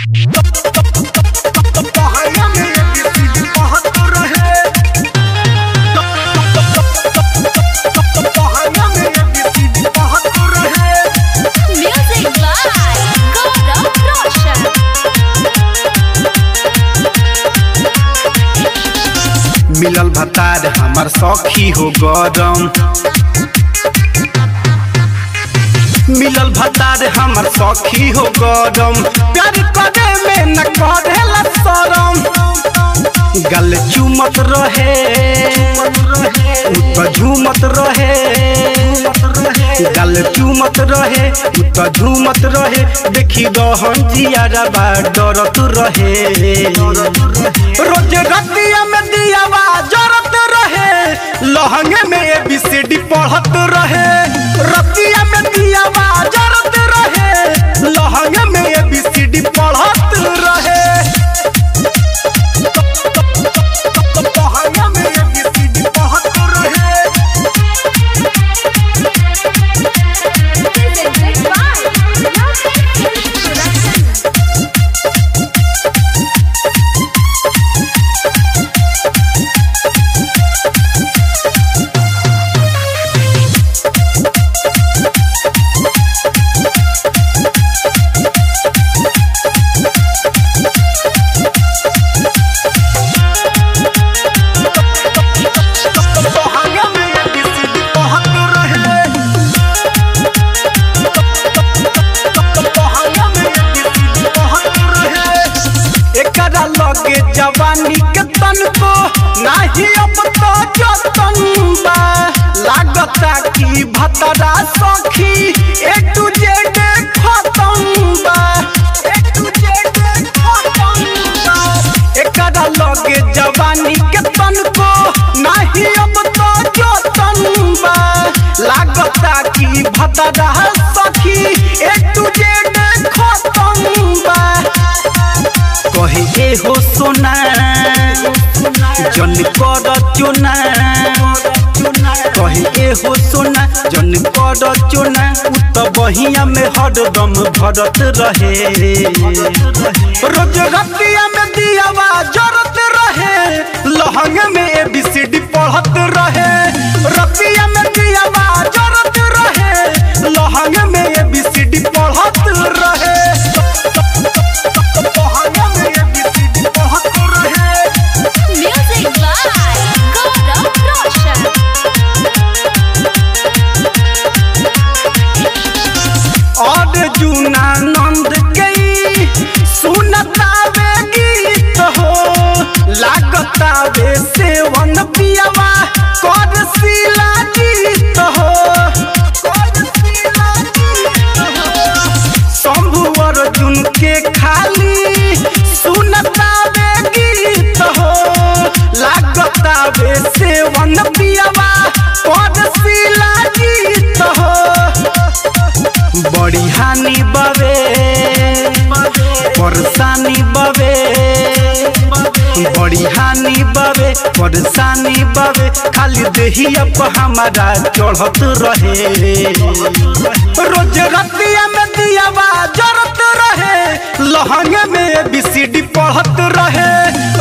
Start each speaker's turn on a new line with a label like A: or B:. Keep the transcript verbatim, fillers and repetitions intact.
A: मिलल भतार हमार सखी हो गरम, मिलल भतार हमार सखी हो गरम, प्यार करे में न करेला शरम, गल चुमत रहे उत झूमत रहे, गल चुमत रहे उत झूमत रहे, देखी रहन जियारा बा डरत रहे, रोज रतिया में दियावा जरत रहे, लहंगे में एबीसीडी पढ़त रहे, रतिया में दियावा जरत रहे, लहंगे में एबीसीडी पढ़त रहे। लगे जवानी के तन को नाही अब तो जतन बा, लागता कि भतरा सखी ए टू जेड खत्म बा, ए टू जेड खत्म बा, एकरा लगे जवानी के तन को नाही अब तो जतन बा, लागता कि भतरा सखी ए टू जेड खत्म बा, कहे हो सोना जन कर चुना, कहे हो सोना जन कर चुना, तो बहिया में हरदम भरत रहे, रोज रतिया में दियावा जरत रहे, लहंगे में एबीसीडी पढ़त रहे, रतिया में दियावा जरत रहे, लहंगे में एबीसीडी पढ़त रहे। नंद गई सुनता वे गीत हो, लागता वे सेवन पियावा कर सिला जीत हो, शंभु अर्जुन के खाली सुनता वे गीत हो, लागता वे सेवन पियावा कर सिला जीत हो, बड़ी हानि बवे परेशानी बवे, बड़ी हानि बवे परेशानी बवे, खाली देहिया पर हमारा चढ़त रहे, रोज रतिया में दियावा जरत रहे, लहंगे में एबीसीडी पढ़त रहे।